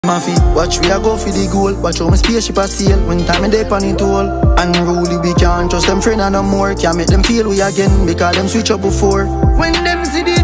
Maffy, watch we a go for the goal. Watch how my spaceship a sail when time and day on it all. Unruly, we can't trust them friend and no more. Can't make them feel we again because them switch up before. When them see the